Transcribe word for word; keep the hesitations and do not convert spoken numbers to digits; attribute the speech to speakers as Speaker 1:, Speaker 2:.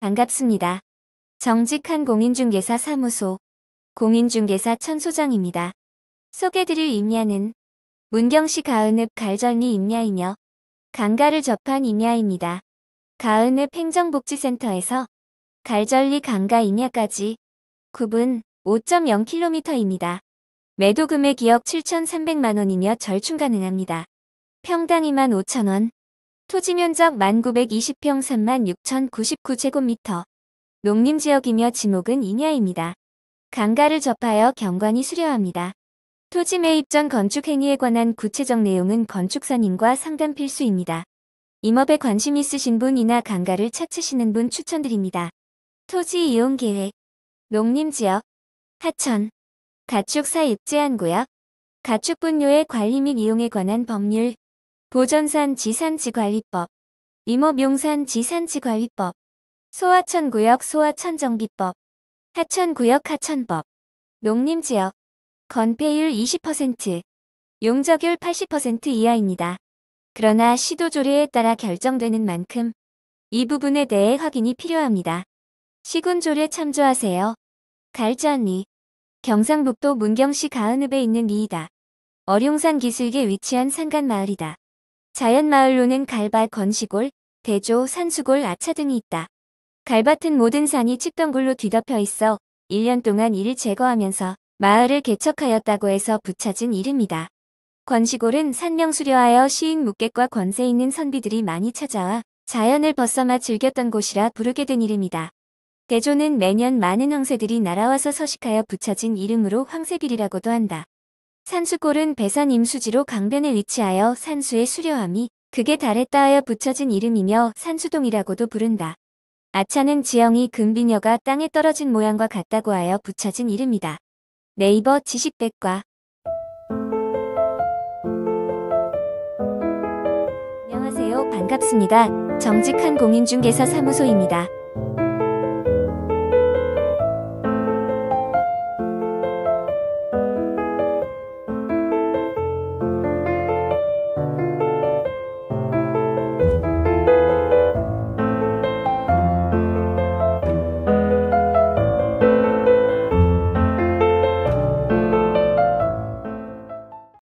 Speaker 1: 반갑습니다. 정직한 공인중개사 사무소 공인중개사 천소장입니다. 소개드릴 임야는 문경시 가은읍 갈전리 임야이며 강가를 접한 임야입니다. 가은읍 행정복지센터에서 갈전리 강가 임야까지 구분 오 점 영 킬로미터입니다. 매도 금액이억 칠천삼백만 원이며 절충 가능합니다. 평당 이만 오천 원, 토지 면적 만 구백이십 평 삼만 육천구십구 제곱미터, 농림지역이며 지목은 임야입니다. 강가를 접하여 경관이 수려합니다. 토지 매입 전 건축 행위에 관한 구체적 내용은 건축사님과 상담 필수입니다. 임업에 관심 있으신 분이나 강가를 찾으시는 분 추천드립니다. 토지 이용 계획, 농림지역, 하천, 가축 사입 제한구역, 가축 분뇨의 관리 및 이용에 관한 법률, 보전산 지산지관리법, 임업용산 지산지관리법, 소하천구역 소하천정비법, 하천구역 하천법, 농림지역, 건폐율 이십 퍼센트, 용적률 팔십 퍼센트 이하입니다. 그러나 시도 조례에 따라 결정되는 만큼 이 부분에 대해 확인이 필요합니다. 시군 조례 참조하세요. 갈전리, 경상북도 문경시 가은읍에 있는 리이다. 어룡산 기슭에 위치한 산간마을이다. 자연마을로는 갈밭, 건시골, 대조, 산수골, 아차 등이 있다. 갈밭은 모든 산이 측덩굴로 뒤덮여 있어 일 년 동안 이를 제거하면서 마을을 개척하였다고 해서 붙여진 이름이다. 건시골은 산명 수려하여 시인 묵객과 권세 있는 선비들이 많이 찾아와 자연을 벗삼아 즐겼던 곳이라 부르게 된 이름이다. 대조는 매년 많은 황새들이 날아와서 서식하여 붙여진 이름으로 황새길이라고도 한다. 산수골은 배산 임수지로 강변에 위치하여 산수의 수려함이 극에 달했다 하여 붙여진 이름이며 산수동이라고도 부른다. 아차는 지형이 금비녀가 땅에 떨어진 모양과 같다고 하여 붙여진 이름이다. 네이버 지식백과. 안녕하세요. 반갑습니다. 정직한 공인중개사 사무소입니다.